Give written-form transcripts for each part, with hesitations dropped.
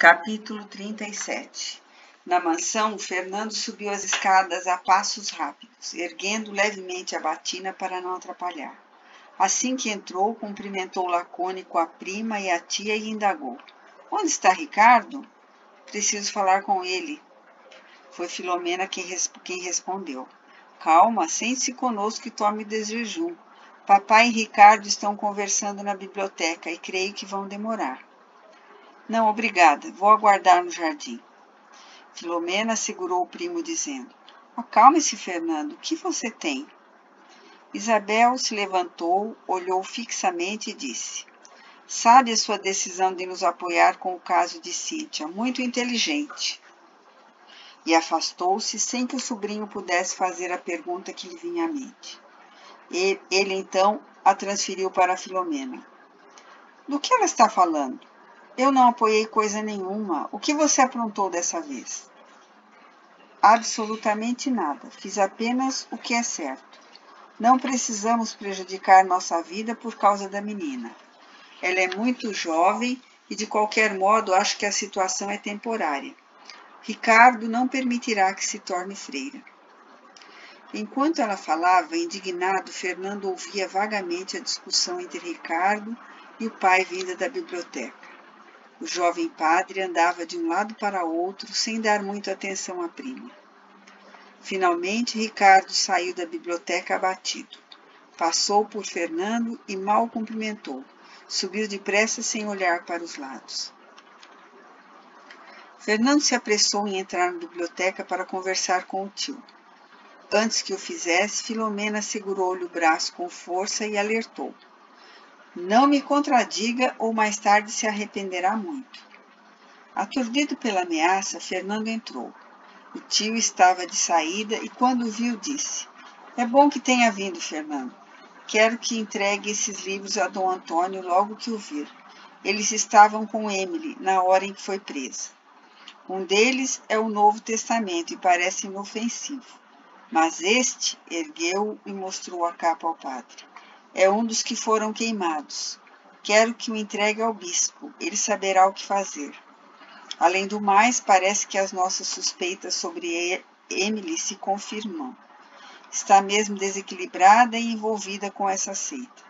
Capítulo 37. Na mansão, Fernando subiu as escadas a passos rápidos, erguendo levemente a batina para não atrapalhar. Assim que entrou, cumprimentou lacônico a prima e a tia e indagou: "Onde está Ricardo? Preciso falar com ele." Foi Filomena quem respondeu: "Calma, sente-se conosco e tome desjejum. Papai e Ricardo estão conversando na biblioteca e creio que vão demorar." "Não, obrigada. Vou aguardar no jardim." Filomena segurou o primo, dizendo: "Acalme-se, Fernando. O que você tem?" Isabel se levantou, olhou fixamente e disse: "Sabe a sua decisão de nos apoiar com o caso de Cíntia, muito inteligente." E afastou-se sem que o sobrinho pudesse fazer a pergunta que lhe vinha à mente. Ele então a transferiu para Filomena. "Do que ela está falando? Eu não apoiei coisa nenhuma. O que você aprontou dessa vez?" "Absolutamente nada. Fiz apenas o que é certo. Não precisamos prejudicar nossa vida por causa da menina. Ela é muito jovem e, de qualquer modo, acho que a situação é temporária. Ricardo não permitirá que se torne freira." Enquanto ela falava, indignado, Fernando ouvia vagamente a discussão entre Ricardo e o pai vinda da biblioteca. O jovem padre andava de um lado para outro, sem dar muita atenção à prima. Finalmente, Ricardo saiu da biblioteca abatido. Passou por Fernando e mal cumprimentou. Subiu depressa sem olhar para os lados. Fernando se apressou em entrar na biblioteca para conversar com o tio. Antes que o fizesse, Filomena segurou-lhe o braço com força e alertou: "Não me contradiga ou mais tarde se arrependerá muito." Aturdido pela ameaça, Fernando entrou. O tio estava de saída e, quando o viu, disse: "É bom que tenha vindo, Fernando. Quero que entregue esses livros a Dom Antônio logo que o vir. Eles estavam com Emily na hora em que foi presa. Um deles é o Novo Testamento e parece inofensivo. Mas este," ergueu e mostrou a capa ao padre, "é um dos que foram queimados. Quero que o entregue ao bispo. Ele saberá o que fazer. Além do mais, parece que as nossas suspeitas sobre Emily se confirmam. Está mesmo desequilibrada e envolvida com essa seita."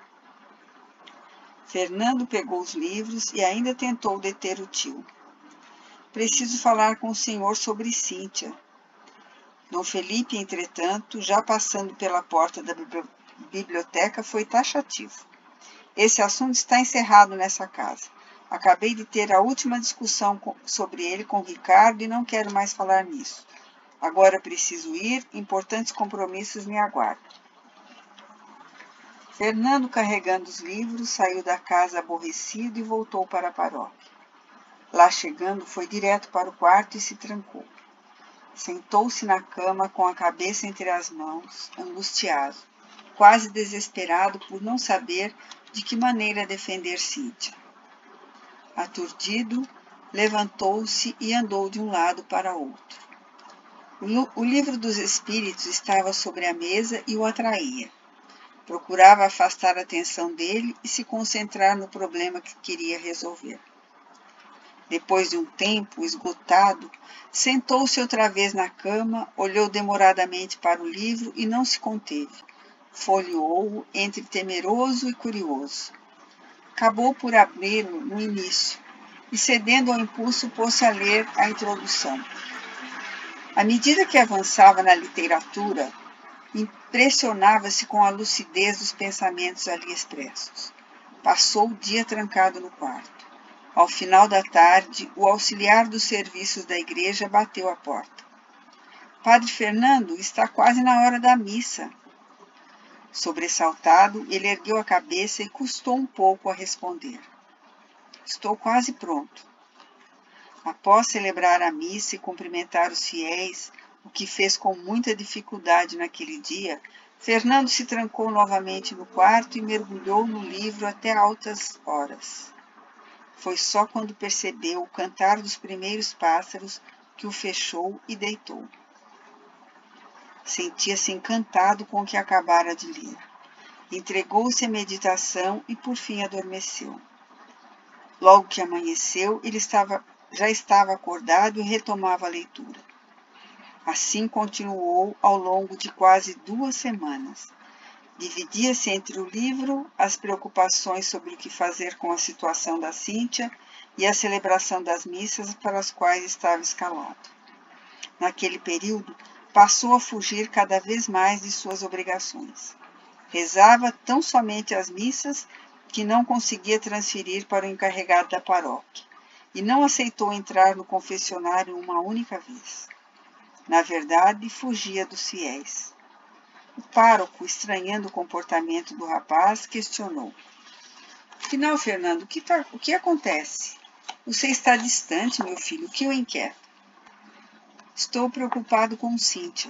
Fernando pegou os livros e ainda tentou deter o tio. "Preciso falar com o senhor sobre Cíntia." Dom Felipe, entretanto, já passando pela porta da biblioteca, foi taxativo: "Esse assunto está encerrado nessa casa. Acabei de ter a última discussão sobre ele com Ricardo e não quero mais falar nisso. Agora preciso ir, importantes compromissos me aguardam." Fernando, carregando os livros, saiu da casa aborrecido e voltou para a paróquia. Lá chegando, foi direto para o quarto e se trancou. Sentou-se na cama com a cabeça entre as mãos, angustiado, quase desesperado por não saber de que maneira defender Cíntia. Aturdido, levantou-se e andou de um lado para outro. O livro dos Espíritos estava sobre a mesa e o atraía. Procurava afastar a atenção dele e se concentrar no problema que queria resolver. Depois de um tempo, esgotado, sentou-se outra vez na cama, olhou demoradamente para o livro e não se conteve. Folheou-o entre temeroso e curioso. Acabou por abri-lo no início e, cedendo ao impulso, pôs-se a ler a introdução. À medida que avançava na literatura, impressionava-se com a lucidez dos pensamentos ali expressos. Passou o dia trancado no quarto. Ao final da tarde, o auxiliar dos serviços da igreja bateu à porta. "Padre Fernando, está quase na hora da missa." Sobressaltado, ele ergueu a cabeça e custou um pouco a responder: "Estou quase pronto." Após celebrar a missa e cumprimentar os fiéis, o que fez com muita dificuldade naquele dia, Fernando se trancou novamente no quarto e mergulhou no livro até altas horas. Foi só quando percebeu o cantar dos primeiros pássaros que o fechou e deitou. Sentia-se encantado com o que acabara de ler. Entregou-se à meditação e por fim adormeceu. Logo que amanheceu, ele estava já estava acordado e retomava a leitura. Assim continuou ao longo de quase 2 semanas. Dividia-se entre o livro, as preocupações sobre o que fazer com a situação da Cíntia e a celebração das missas para as quais estava escalado. Naquele período, passou a fugir cada vez mais de suas obrigações. Rezava tão somente as missas que não conseguia transferir para o encarregado da paróquia e não aceitou entrar no confessionário uma única vez. Na verdade, fugia dos fiéis. O pároco, estranhando o comportamento do rapaz, questionou. Afinal, Fernando, o que acontece? Você está distante, meu filho, o que o inquieta? Estou preocupado com Cíntia.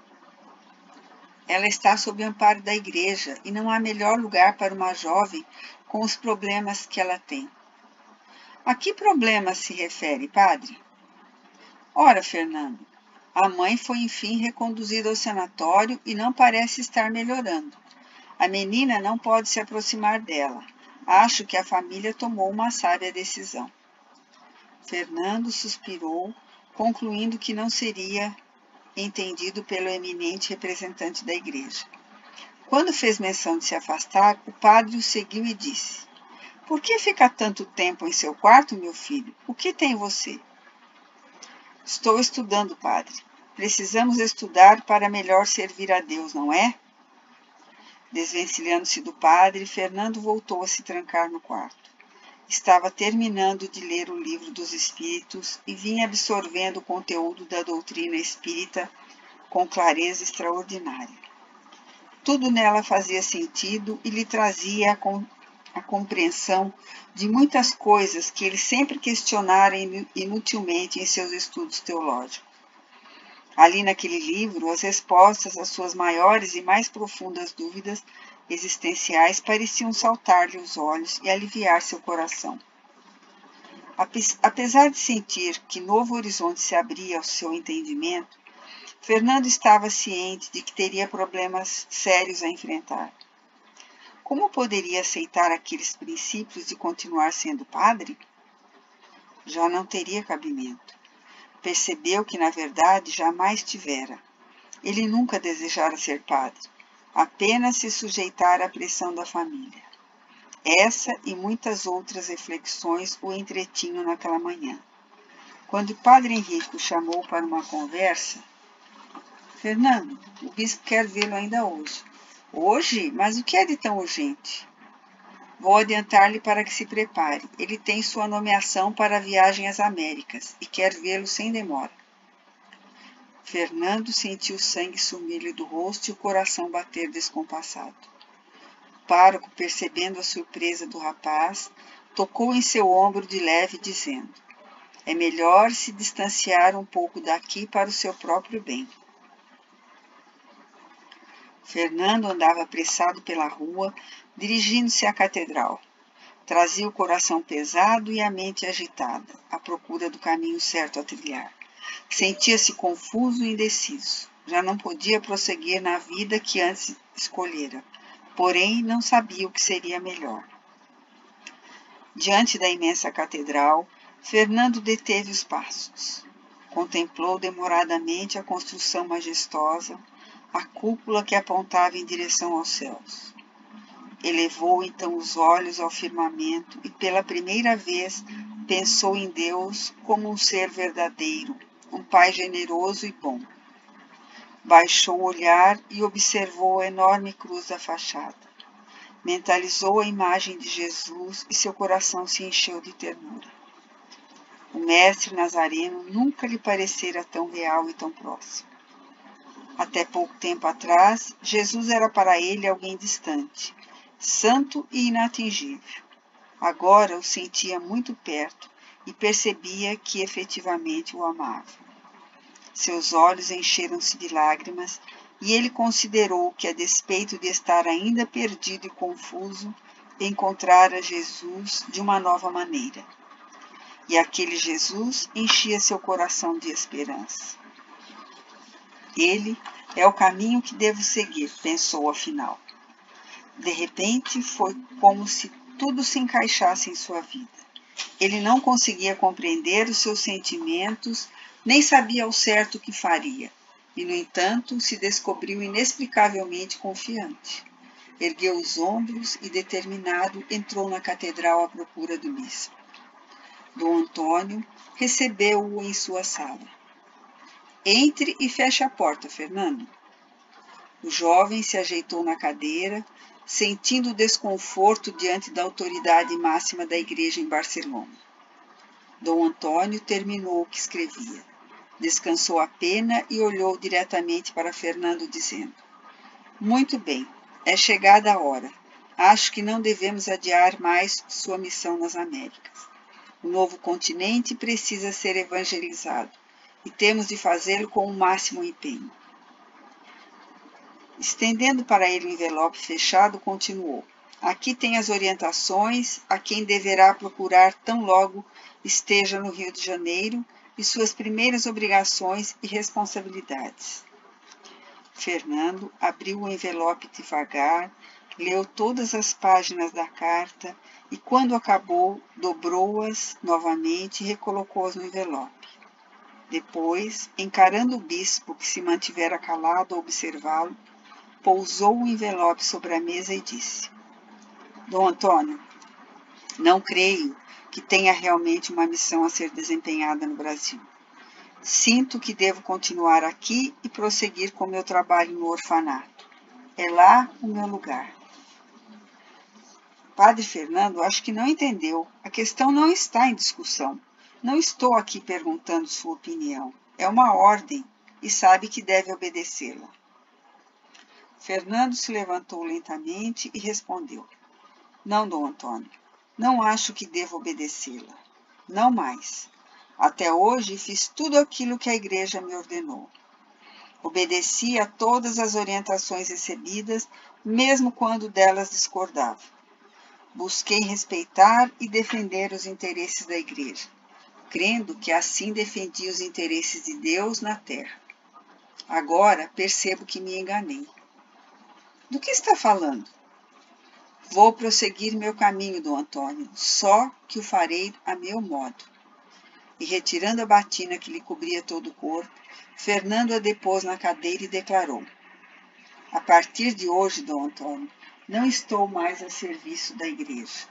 Ela está sob o amparo da igreja e não há melhor lugar para uma jovem com os problemas que ela tem. A que problemas se refere, padre? Ora, Fernando, a mãe foi enfim reconduzida ao sanatório e não parece estar melhorando. A menina não pode se aproximar dela. Acho que a família tomou uma sábia decisão. Fernando suspirou, concluindo que não seria entendido pelo eminente representante da igreja. Quando fez menção de se afastar, o padre o seguiu e disse: Por que fica tanto tempo em seu quarto, meu filho? O que tem você? Estou estudando, padre. Precisamos estudar para melhor servir a Deus, não é? Desvencilhando-se do padre, Fernando voltou a se trancar no quarto. Estava terminando de ler o livro dos Espíritos e vinha absorvendo o conteúdo da doutrina espírita com clareza extraordinária. Tudo nela fazia sentido e lhe trazia a compreensão de muitas coisas que ele sempre questionara inutilmente em seus estudos teológicos. Ali naquele livro, as respostas às suas maiores e mais profundas dúvidas existenciais pareciam saltar-lhe os olhos e aliviar seu coração. Apesar de sentir que novo horizonte se abria ao seu entendimento, Fernando estava ciente de que teria problemas sérios a enfrentar. Como poderia aceitar aqueles princípios de continuar sendo padre? Já não teria cabimento. Percebeu que, na verdade, jamais tivera. Ele nunca desejara ser padre, apenas se sujeitar à pressão da família. Essa e muitas outras reflexões o entretinham naquela manhã. Quando o padre Henrique o chamou para uma conversa, Fernando, o bispo quer vê-lo ainda hoje. Hoje? Mas o que é de tão urgente? Vou adiantar-lhe para que se prepare. Ele tem sua nomeação para a viagem às Américas e quer vê-lo sem demora. Fernando sentiu o sangue sumir-lhe do rosto e o coração bater descompassado. O pároco, percebendo a surpresa do rapaz, tocou em seu ombro de leve, dizendo: É melhor se distanciar um pouco daqui para o seu próprio bem. Fernando andava apressado pela rua, dirigindo-se à catedral. Trazia o coração pesado e a mente agitada, à procura do caminho certo a trilhar. Sentia-se confuso e indeciso. Já não podia prosseguir na vida que antes escolhera, porém não sabia o que seria melhor. Diante da imensa catedral, Fernando deteve os passos. Contemplou demoradamente a construção majestosa, a cúpula que apontava em direção aos céus. Elevou então os olhos ao firmamento e pela primeira vez pensou em Deus como um ser verdadeiro, um Pai generoso e bom. Baixou o olhar e observou a enorme cruz da fachada. Mentalizou a imagem de Jesus e seu coração se encheu de ternura. O mestre Nazareno nunca lhe parecera tão real e tão próximo. Até pouco tempo atrás, Jesus era para ele alguém distante, santo e inatingível. Agora o sentia muito perto e percebia que efetivamente o amava. Seus olhos encheram-se de lágrimas e ele considerou que, a despeito de estar ainda perdido e confuso, encontrara Jesus de uma nova maneira. E aquele Jesus enchia seu coração de esperança. Ele é o caminho que devo seguir, pensou afinal. De repente, foi como se tudo se encaixasse em sua vida. Ele não conseguia compreender os seus sentimentos, nem sabia ao certo o que faria, e, no entanto, se descobriu inexplicavelmente confiante. Ergueu os ombros e, determinado, entrou na catedral à procura do bispo. Dom Antônio recebeu-o em sua sala. Entre e feche a porta, Fernando. O jovem se ajeitou na cadeira, sentindo desconforto diante da autoridade máxima da igreja em Barcelona. Dom Antônio terminou o que escrevia. Descansou a pena e olhou diretamente para Fernando, dizendo: muito bem, é chegada a hora. Acho que não devemos adiar mais sua missão nas Américas. O novo continente precisa ser evangelizado e temos de fazê-lo com o máximo empenho. Estendendo para ele o envelope fechado, continuou: aqui tem as orientações a quem deverá procurar tão logo esteja no Rio de Janeiro e suas primeiras obrigações e responsabilidades. Fernando abriu o envelope devagar, leu todas as páginas da carta e, quando acabou, dobrou-as novamente e recolocou-as no envelope. Depois, encarando o bispo, que se mantivera calado a observá-lo, pousou o envelope sobre a mesa e disse: Dom Antônio, não creio que tenha realmente uma missão a ser desempenhada no Brasil. Sinto que devo continuar aqui e prosseguir com meu trabalho no orfanato. É lá o meu lugar. Padre Fernando, acho que não entendeu. A questão não está em discussão. Não estou aqui perguntando sua opinião. É uma ordem e sabe que deve obedecê-la. Fernando se levantou lentamente e respondeu: não, Dom Antônio, não acho que devo obedecê-la. Não mais. Até hoje fiz tudo aquilo que a igreja me ordenou. Obedeci a todas as orientações recebidas, mesmo quando delas discordava. Busquei respeitar e defender os interesses da igreja, crendo que assim defendi os interesses de Deus na terra. Agora percebo que me enganei. Do que está falando? Vou prosseguir meu caminho, Dom Antônio, só que o farei a meu modo. E, retirando a batina que lhe cobria todo o corpo, Fernando a depôs na cadeira e declarou: a partir de hoje, Dom Antônio, não estou mais a serviço da igreja.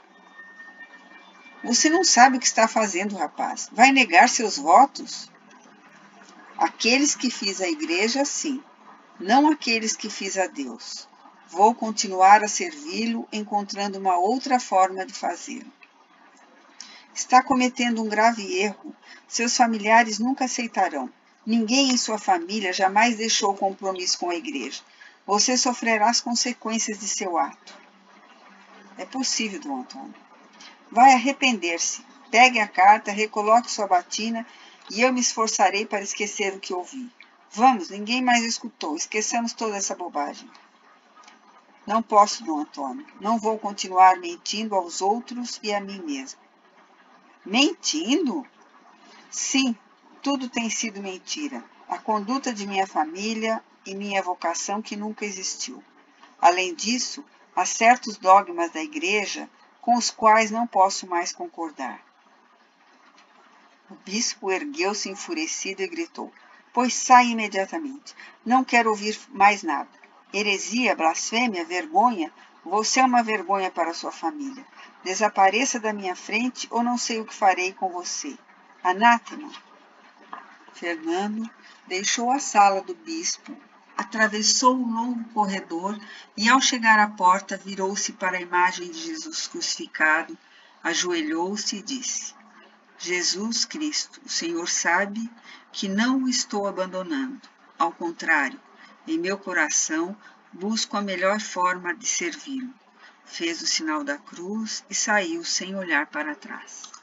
Você não sabe o que está fazendo, rapaz. Vai negar seus votos? Aqueles que fiz à igreja, sim. Não aqueles que fiz a Deus. Vou continuar a servi-lo, encontrando uma outra forma de fazê-lo. Está cometendo um grave erro. Seus familiares nunca aceitarão. Ninguém em sua família jamais deixou compromisso com a igreja. Você sofrerá as consequências de seu ato. É possível, Dom Antônio. Vai arrepender-se. Pegue a carta, recoloque sua batina e eu me esforçarei para esquecer o que ouvi. Vamos, ninguém mais escutou. Esqueçamos toda essa bobagem. Não posso, Dom Antônio. Não vou continuar mentindo aos outros e a mim mesmo. Mentindo? Sim, tudo tem sido mentira. A conduta de minha família e minha vocação que nunca existiu. Além disso, há certos dogmas da igreja com os quais não posso mais concordar. O bispo ergueu-se enfurecido e gritou: pois sai imediatamente. Não quero ouvir mais nada. Heresia, blasfêmia, vergonha. Você é uma vergonha para sua família. Desapareça da minha frente ou não sei o que farei com você. Anátema. Fernando deixou a sala do bispo, atravessou o longo corredor e, ao chegar à porta, virou-se para a imagem de Jesus crucificado, ajoelhou-se e disse: Jesus Cristo, o Senhor sabe que não o estou abandonando. Ao contrário, em meu coração busco a melhor forma de servi-lo. Fez o sinal da cruz e saiu sem olhar para trás.